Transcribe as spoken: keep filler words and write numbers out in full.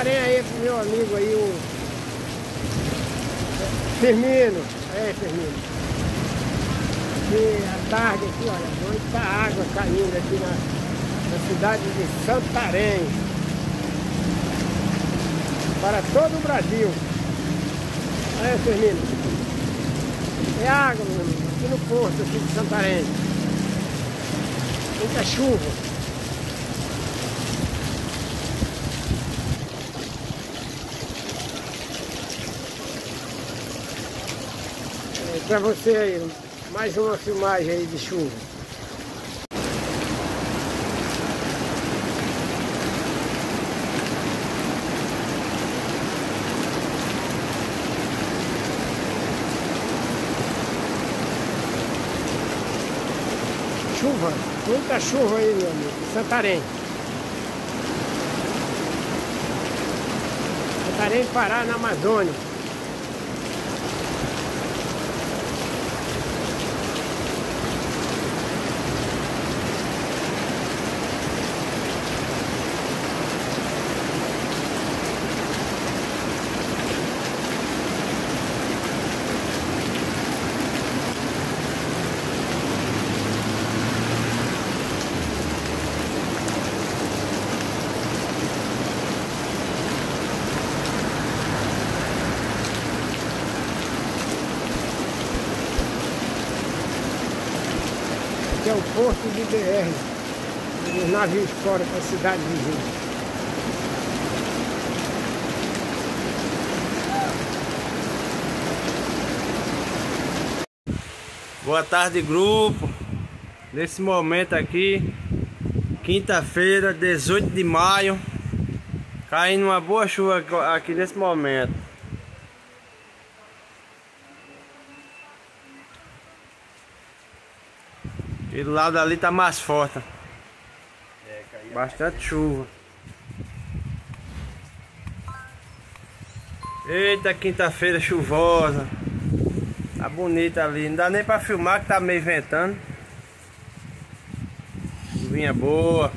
Santarém aí pro meu amigo aí, o Firmino. É, Firmino. E a tarde aqui, olha, muita água caindo aqui na, na cidade de Santarém. Para todo o Brasil. É, Firmino. É água, meu amigo, aqui no porto aqui de Santarém. Muita chuva. Para você aí, mais uma filmagem aí de chuva. Chuva, muita chuva aí, meu amigo, em Santarém. Santarém, Pará, na Amazônia. Que é o porto de B R, os navios fora para a cidade vizinha. Boa tarde, grupo. Nesse momento aqui, quinta-feira, dezoito de maio, caindo uma boa chuva aqui nesse momento. Aquele lado ali tá mais forte. Bastante chuva. Eita, quinta-feira chuvosa. Tá bonita ali. Não dá nem pra filmar que tá meio ventando. Chuvinha boa.